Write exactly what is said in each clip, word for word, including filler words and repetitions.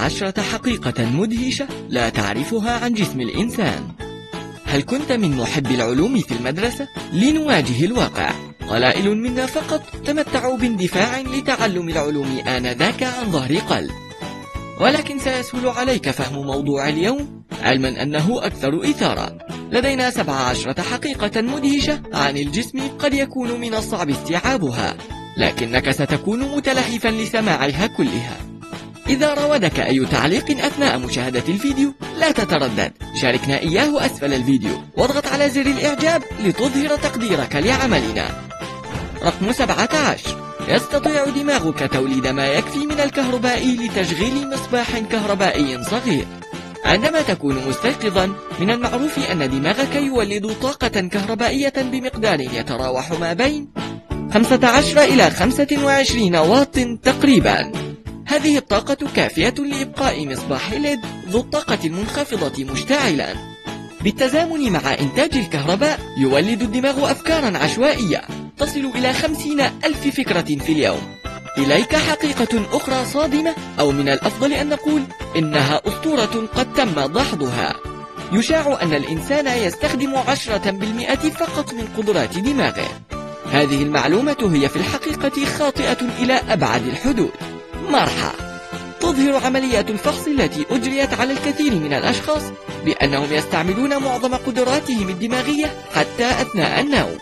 عشرة حقيقة مدهشة لا تعرفها عن جسم الإنسان. هل كنت من محبي العلوم في المدرسة؟ لنواجه الواقع. قلائل منا فقط تمتعوا باندفاع لتعلم العلوم آنذاك عن ظهر قلب، ولكن سيسهل عليك فهم موضوع اليوم علما أنه أكثر إثارة. لدينا سبع عشرة حقيقة مدهشة عن الجسم قد يكون من الصعب استيعابها، لكنك ستكون متلهفا لسماعها كلها. إذا راودك أي تعليق أثناء مشاهدة الفيديو لا تتردد، شاركنا إياه أسفل الفيديو واضغط على زر الإعجاب لتظهر تقديرك لعملنا. رقم سبعة عشر. يستطيع دماغك توليد ما يكفي من الكهرباء لتشغيل مصباح كهربائي صغير. عندما تكون مستيقظا من المعروف أن دماغك يولد طاقة كهربائية بمقدار يتراوح ما بين خمسة عشر إلى خمسة وعشرين واط تقريبا. هذه الطاقة كافية لإبقاء مصباح ليد ذو الطاقة المنخفضة مشتعلا. بالتزامن مع إنتاج الكهرباء يولد الدماغ أفكارا عشوائية تصل إلى خمسين ألف فكرة في اليوم. إليك حقيقة أخرى صادمة، أو من الأفضل أن نقول إنها أسطورة قد تم دحضها. يشاع أن الإنسان يستخدم عشرة بالمئة فقط من قدرات دماغه. هذه المعلومة هي في الحقيقة خاطئة إلى أبعد الحدود. مرحى. تظهر عمليات الفحص التي أجريت على الكثير من الأشخاص بأنهم يستعملون معظم قدراتهم الدماغية حتى أثناء النوم.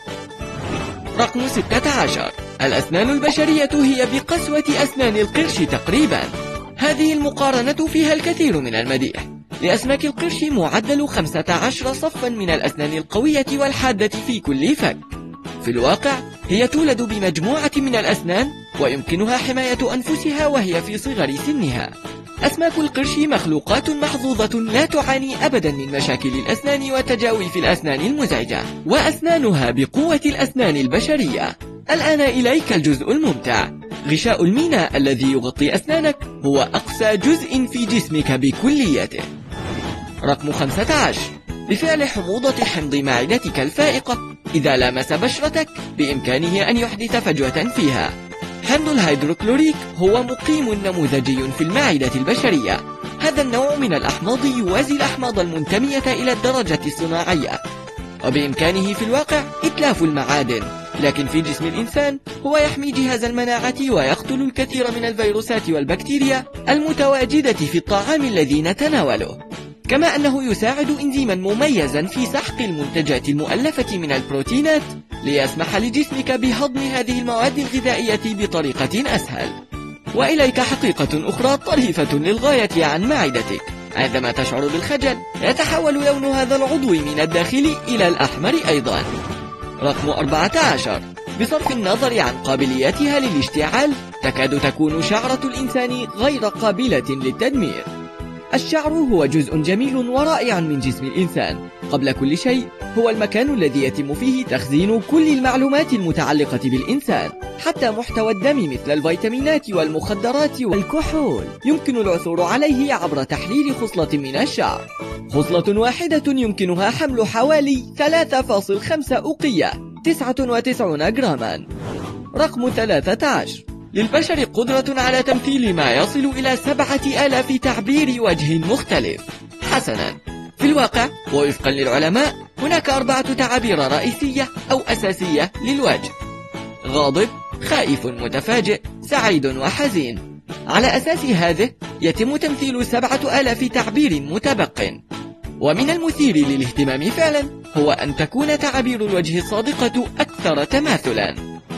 رقم ستة عشر. الأسنان البشرية هي بقسوة أسنان القرش تقريبا. هذه المقارنة فيها الكثير من المديح. لأسماك القرش معدل خمسة عشر صفا من الأسنان القوية والحادة في كل فك. في الواقع هي تولد بمجموعة من الأسنان ويمكنها حماية أنفسها وهي في صغر سنها. أسماك القرش مخلوقات محظوظة لا تعاني أبدا من مشاكل الأسنان وتجاويف الأسنان المزعجة، وأسنانها بقوة الأسنان البشرية. الآن إليك الجزء الممتع. غشاء المينا الذي يغطي أسنانك هو أقصى جزء في جسمك بكليته. رقم خمسة عشر. بفعل حموضة حمض معدتك الفائقة إذا لامس بشرتك بإمكانه أن يحدث فجوة فيها. حمض الهيدروكلوريك هو مقيم نموذجي في المعدة البشرية. هذا النوع من الأحماض يوازي الأحماض المنتمية إلى الدرجة الصناعية، وبإمكانه في الواقع إتلاف المعادن، لكن في جسم الإنسان هو يحمي جهاز المناعة ويقتل الكثير من الفيروسات والبكتيريا المتواجدة في الطعام الذي نتناوله، كما أنه يساعد إنزيما مميزا في سحق المنتجات المؤلفة من البروتينات ليسمح لجسمك بهضم هذه المواد الغذائية بطريقة أسهل. وإليك حقيقة أخرى طريفة للغاية عن معدتك. عندما تشعر بالخجل يتحول لون هذا العضو من الداخل إلى الأحمر أيضا. رقم أربعة عشر. بصرف النظر عن قابليتها للاشتعال تكاد تكون شعرة الإنسان غير قابلة للتدمير. الشعر هو جزء جميل ورائع من جسم الإنسان. قبل كل شيء هو المكان الذي يتم فيه تخزين كل المعلومات المتعلقة بالإنسان، حتى محتوى الدم مثل الفيتامينات والمخدرات والكحول يمكن العثور عليه عبر تحليل خصلة من الشعر. خصلة واحدة يمكنها حمل حوالي ثلاثة فاصلة خمسة أوقية، تسعة وتسعين جراما. رقم ثلاثة عشر. للبشر قدرة على تمثيل ما يصل إلى سبعة آلاف تعبير وجه مختلف. حسنا، في الواقع ووفقا للعلماء هناك أربعة تعابير رئيسية أو أساسية للوجه: غاضب، خائف، متفاجئ، سعيد، وحزين. على أساس هذه يتم تمثيل سبعة آلاف تعبير متبق. ومن المثير للاهتمام فعلا هو أن تكون تعابير الوجه الصادقة أكثر تماثلا.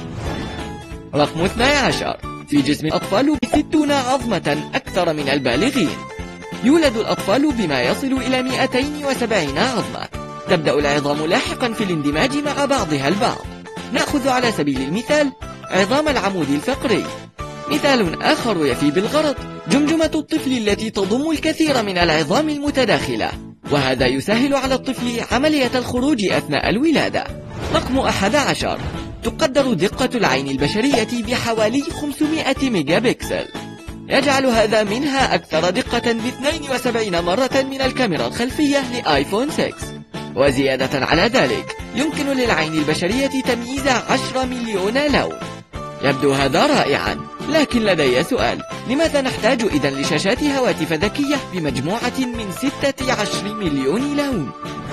رقم اثني عشر. في جسم الأطفال ستون عظمة أكثر من البالغين. يولد الأطفال بما يصل إلى مئتين وسبعين عظمة. تبدأ العظام لاحقا في الاندماج مع بعضها البعض. نأخذ على سبيل المثال عظام العمود الفقري. مثال آخر يفي بالغرض: جمجمة الطفل التي تضم الكثير من العظام المتداخلة، وهذا يسهل على الطفل عملية الخروج أثناء الولادة. رقم أحد عشر. تقدر دقة العين البشرية بحوالي خمسمائة ميجا بكسل، يجعل هذا منها أكثر دقة باثنين وسبعين مرة من الكاميرا الخلفية لآيفون ستة. وزيادة على ذلك يمكن للعين البشرية تمييز عشرة مليون لون. يبدو هذا رائعا، لكن لدي سؤال، لماذا نحتاج إذن لشاشات هواتف ذكية بمجموعة من ستة عشر مليون لون؟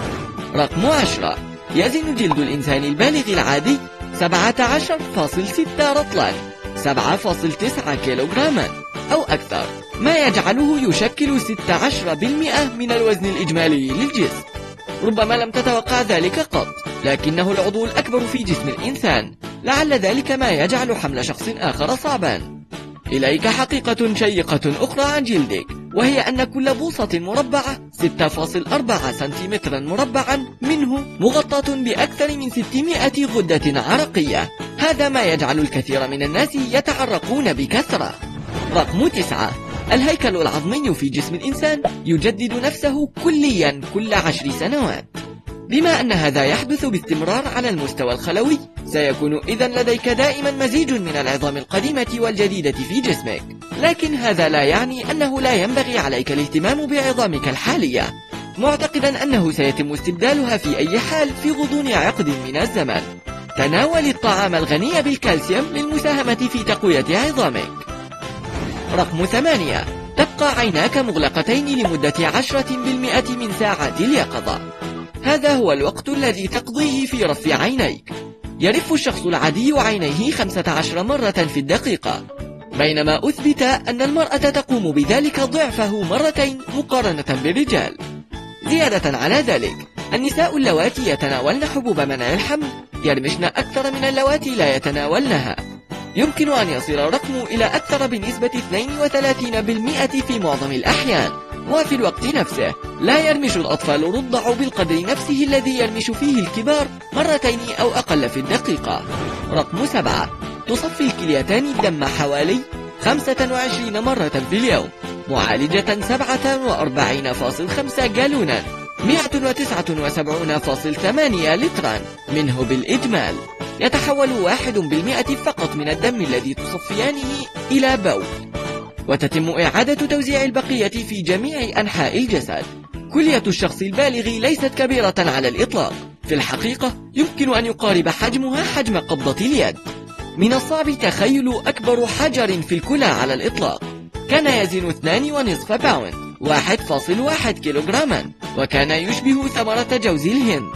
رقم عشرة. يزن جلد الإنسان البالغ العادي سبعة عشر فاصلة ستة رطلا، سبعة فاصلة تسعة كيلوغراما أو أكثر، ما يجعله يشكل ستة عشر بالمئة من الوزن الإجمالي للجسم. ربما لم تتوقع ذلك قط، لكنه العضو الأكبر في جسم الإنسان، لعل ذلك ما يجعل حمل شخص آخر صعبا. إليك حقيقة شيقة أخرى عن جلدك، وهي أن كل بوصة مربعة ستة فاصلة أربعة سنتيمترا مربعا منه مغطاة بأكثر من ستمائة غدة عرقية. هذا ما يجعل الكثير من الناس يتعرقون بكثرة. رقم تسعة. الهيكل العظمي في جسم الإنسان يجدد نفسه كليا كل عشر سنوات. بما أن هذا يحدث باستمرار على المستوى الخلوي، سيكون إذن لديك دائما مزيج من العظام القديمة والجديدة في جسمك. لكن هذا لا يعني أنه لا ينبغي عليك الاهتمام بعظامك الحالية، معتقدا أنه سيتم استبدالها في أي حال في غضون عقد من الزمن. تناول الطعام الغني بالكالسيوم للمساهمة في تقوية عظامك. رقم ثمانية. تبقى عيناك مغلقتين لمدة عشرة بالمئة من ساعات اليقظة. هذا هو الوقت الذي تقضيه في رف عينيك. يرف الشخص العادي عينيه خمسة عشر مرة في الدقيقة، بينما أثبت أن المرأة تقوم بذلك ضعفه مرتين مقارنة بالرجال. زيادة على ذلك، النساء اللواتي يتناولن حبوب منع الحمل يرمشن أكثر من اللواتي لا يتناولنها. يمكن أن يصل الرقم إلى أكثر بنسبة اثنين وثلاثين بالمئة في معظم الأحيان. وفي الوقت نفسه لا يرمش الأطفال الرضع بالقدر نفسه الذي يرمش فيه الكبار مرتين أو أقل في الدقيقة. رقم سبعة. تصفي الكليتان الدم حوالي خمسة وعشرين مرة في اليوم، معالجة سبعة وأربعين فاصلة خمسة جالونا، مئة وتسعة وسبعين فاصلة ثمانية لترا منه بالإجمال. يتحول واحد بالمئة فقط من الدم الذي تصفيانه إلى بول، وتتم إعادة توزيع البقية في جميع أنحاء الجسد. كلية الشخص البالغ ليست كبيرة على الإطلاق، في الحقيقة يمكن أن يقارب حجمها حجم قبضة اليد. من الصعب تخيل أكبر حجر في الكلى على الإطلاق. كان يزن اثنين ونصف باوند، واحد فاصلة واحد كيلوغراما، وكان يشبه ثمرة جوز الهند.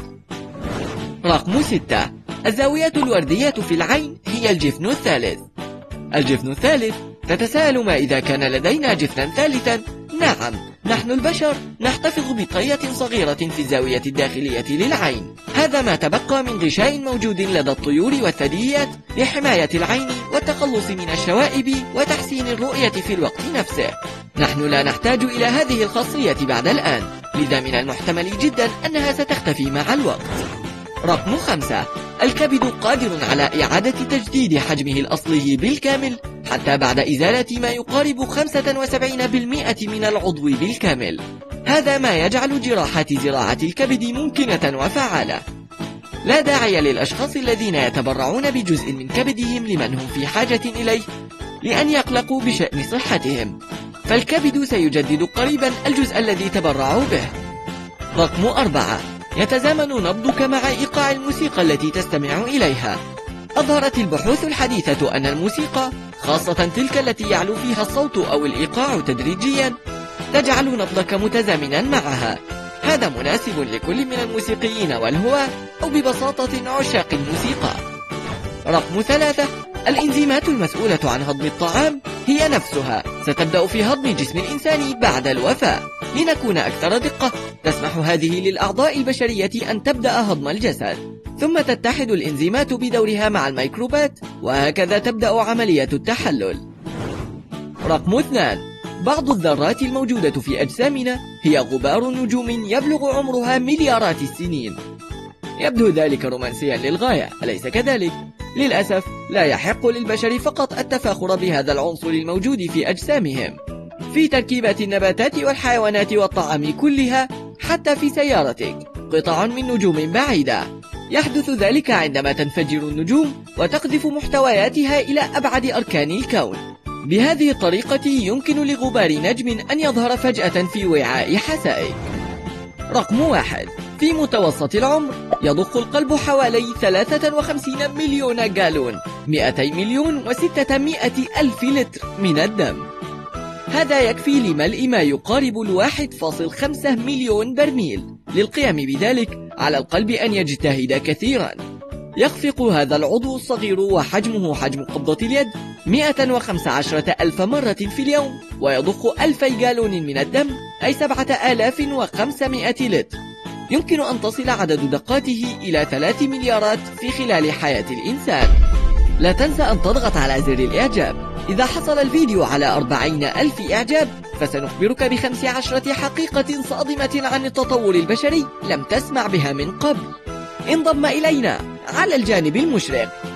رقم ستة. الزاوية الوردية في العين هي الجفن الثالث. الجفن الثالث. تتساءل ما إذا كان لدينا جفنا ثالثا؟ نعم، نحن البشر نحتفظ بطية صغيرة في الزاوية الداخلية للعين. هذا ما تبقى من غشاء موجود لدى الطيور والثدييات لحماية العين والتخلص من الشوائب وتحسين الرؤية في الوقت نفسه. نحن لا نحتاج إلى هذه الخاصية بعد الآن، لذا من المحتمل جدا أنها ستختفي مع الوقت. رقم خمسة. الكبد قادر على إعادة تجديد حجمه الأصلي بالكامل حتى بعد إزالة ما يقارب خمسة وسبعين بالمئة من العضو بالكامل. هذا ما يجعل جراحات زراعة الكبد ممكنة وفعالة. لا داعي للأشخاص الذين يتبرعون بجزء من كبدهم لمن هم في حاجة إليه لأن يقلقوا بشأن صحتهم، فالكبد سيجدد قريبا الجزء الذي تبرعوا به. رقم أربعة. يتزامن نبضك مع إيقاع الموسيقى التي تستمع إليها. أظهرت البحوث الحديثة أن الموسيقى، خاصة تلك التي يعلو فيها الصوت أو الإيقاع تدريجيا، تجعل نبضك متزامنا معها. هذا مناسب لكل من الموسيقيين والهواة أو ببساطة عشاق الموسيقى. رقم ثلاثة. الإنزيمات المسؤولة عن هضم الطعام هي نفسها ستبدأ في هضم جسم الإنسان بعد الوفاة. لنكون أكثر دقة، تسمح هذه للأعضاء البشرية أن تبدأ هضم الجسد، ثم تتحد الإنزيمات بدورها مع الميكروبات، وهكذا تبدأ عملية التحلل. رقم اثنان. بعض الذرات الموجودة في أجسامنا هي غبار نجوم يبلغ عمرها مليارات السنين. يبدو ذلك رومانسيا للغاية، أليس كذلك؟ للأسف لا يحق للبشر فقط التفاخر بهذا العنصر الموجود في أجسامهم. في تركيبات النباتات والحيوانات والطعام كلها، حتى في سيارتك، قطع من نجوم بعيدة. يحدث ذلك عندما تنفجر النجوم وتقذف محتوياتها إلى أبعد أركان الكون. بهذه الطريقة يمكن لغبار نجم أن يظهر فجأة في وعاء حسائك. رقم واحد. في متوسط العمر يضخ القلب حوالي ثلاثة وخمسين مليون جالون، مئتي مليون وستمائة ألف لتر من الدم. هذا يكفي لملء ما يقارب الواحد فاصل خمسة مليون برميل. للقيام بذلك على القلب أن يجتهد كثيرا. يخفق هذا العضو الصغير وحجمه حجم قبضة اليد مئة وخمسة عشر ألف مرة في اليوم، ويضخ ألفي جالون من الدم أي سبعة آلاف وخمسمائة لتر. يمكن أن تصل عدد دقاته إلى ثلاث مليارات في خلال حياة الإنسان. لا تنسى أن تضغط على زر الإعجاب. إذا حصل الفيديو على أربعين ألف إعجاب فسنخبرك بخمس عشرة حقيقة صادمة عن التطور البشري لم تسمع بها من قبل. انضم إلينا على الجانب المشرق.